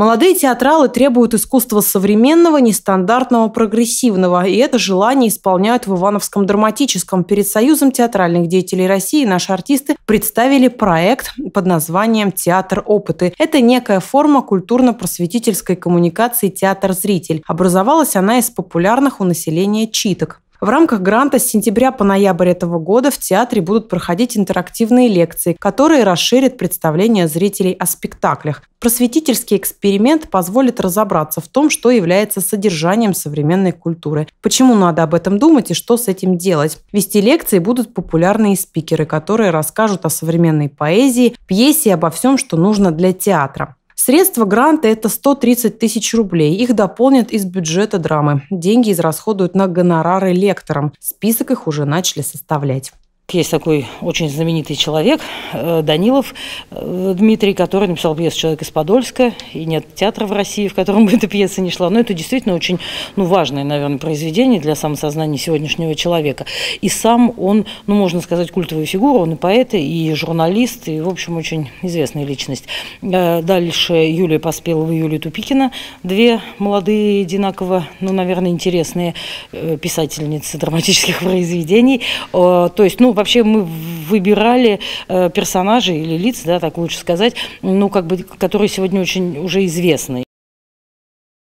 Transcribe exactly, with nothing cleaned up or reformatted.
Молодые театралы требуют искусства современного, нестандартного, прогрессивного. И это желание исполняют в Ивановском драматическом. Перед Союзом театральных деятелей России наши артисты представили проект под названием «Театр опыты». Это некая форма культурно-просветительской коммуникации «Театр-зритель». Образовалась она из популярных у населения читок. В рамках гранта с сентября по ноябрь этого года в театре будут проходить интерактивные лекции, которые расширят представление зрителей о спектаклях. Просветительский эксперимент позволит разобраться в том, что является содержанием современной культуры, почему надо об этом думать и что с этим делать. Вести лекции будут популярные спикеры, которые расскажут о современной поэзии, пьесе и обо всем, что нужно для театра. Средства гранта – это сто тридцать тысяч рублей. Их дополнят из бюджета драмы. Деньги израсходуют на гонорары лекторам. Список их уже начали составлять. Есть такой очень знаменитый человек, Данилов Дмитрий, который написал пьесу «Человек из Подольска», и нет театра в России, в котором бы эта пьеса не шла. Но это действительно очень ну, важное, наверное, произведение для самосознания сегодняшнего человека. И сам он, ну, можно сказать, культовая фигура, он и поэт, и журналист, и, в общем, очень известная личность. Дальше Юлия Поспелова и Юлия Тупикина, две молодые, одинаково, ну, наверное, интересные писательницы драматических произведений. То есть, ну, вообще мы выбирали э, персонажей или лиц, да, так лучше сказать, ну, как бы, которые сегодня очень уже известны.